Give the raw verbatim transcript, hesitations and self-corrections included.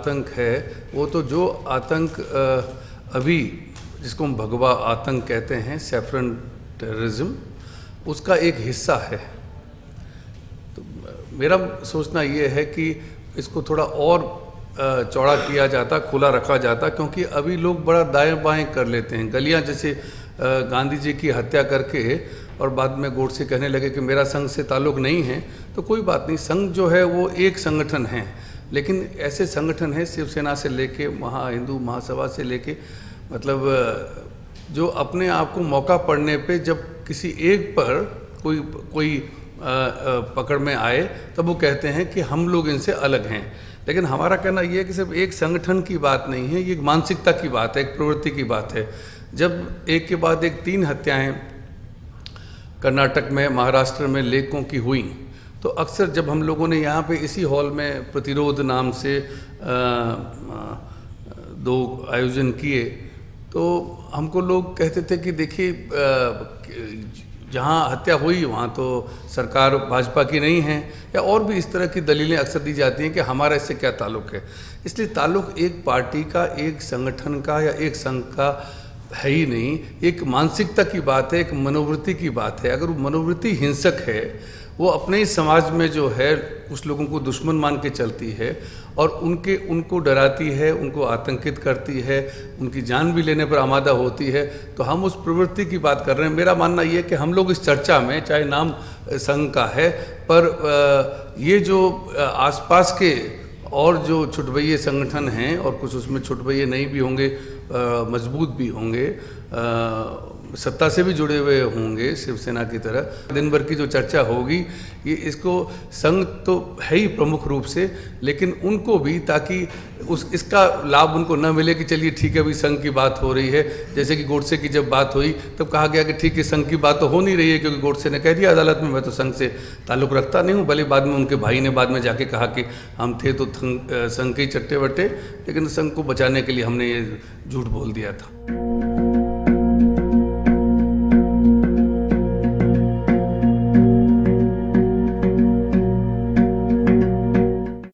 आतंक है वो तो जो आतंक अभी जिसको हम भगवा आतंक कहते हैं, सैफरन टेररिज्म, उसका एक हिस्सा है। तो मेरा सोचना ये है कि इसको थोड़ा और चौड़ा किया जाता, खुला रखा जाता, क्योंकि अभी लोग बड़ा दाएं बाएं कर लेते हैं। गलियां जैसे गांधी जी की हत्या करके और बाद में गोडसे कहने लगे कि मेरा संघ से ताल्लुक़ नहीं है, तो कोई बात नहीं, संघ जो है वो एक संगठन है, लेकिन ऐसे संगठन है शिवसेना से लेके महा हिंदू महासभा से लेके, मतलब जो अपने आप को मौका पड़ने पे जब किसी एक पर कोई कोई आ, आ, पकड़ में आए तब वो कहते हैं कि हम लोग इनसे अलग हैं। लेकिन हमारा कहना ये है कि सिर्फ एक संगठन की बात नहीं है, ये एक मानसिकता की बात है, एक प्रवृत्ति की बात है। जब एक के बाद एक तीन हत्याएं कर्नाटक में, महाराष्ट्र में लेखकों की हुई, तो अक्सर जब हम लोगों ने यहाँ पे इसी हॉल में प्रतिरोध नाम से आ, आ, दो आयोजन किए, तो हमको लोग कहते थे कि देखिए जहाँ हत्या हुई वहाँ तो सरकार भाजपा की नहीं है, या और भी इस तरह की दलीलें अक्सर दी जाती हैं कि हमारा इससे क्या ताल्लुक़ है। इसलिए ताल्लुक़ एक पार्टी का, एक संगठन का या एक संघ का है ही नहीं, एक मानसिकता की बात है, एक मनोवृत्ति की बात है। अगर वो मनोवृत्ति हिंसक है, वो अपने ही समाज में जो है कुछ लोगों को दुश्मन मान के चलती है और उनके उनको डराती है, उनको आतंकित करती है, उनकी जान भी लेने पर आमादा होती है, तो हम उस प्रवृत्ति की बात कर रहे हैं। मेरा मानना ये है कि हम लोग इस चर्चा में, चाहे नाम संघ का है, पर ये जो आसपास के और जो छुटभइये संगठन हैं, और कुछ उसमें छुटभइये नहीं भी होंगे, मजबूत भी होंगे, आ, सत्ता से भी जुड़े हुए होंगे शिवसेना की तरह, दिन भर की जो चर्चा होगी, ये इसको संघ तो है ही प्रमुख रूप से, लेकिन उनको भी, ताकि उस इसका लाभ उनको न मिले कि चलिए ठीक है, अभी संघ की बात हो रही है। जैसे कि गोडसे की जब बात हुई तब तो कहा गया कि ठीक है, संघ की बात तो हो नहीं रही है, क्योंकि गोडसे ने कह दिया अदालत में मैं तो संघ से ताल्लुक़ रखता नहीं हूँ। भले बाद में उनके भाई ने बाद में जाके कहा कि हम थे तो संघ के ही चट्टे बट्टे, लेकिन संघ को बचाने के लिए हमने ये झूठ बोल दिया था।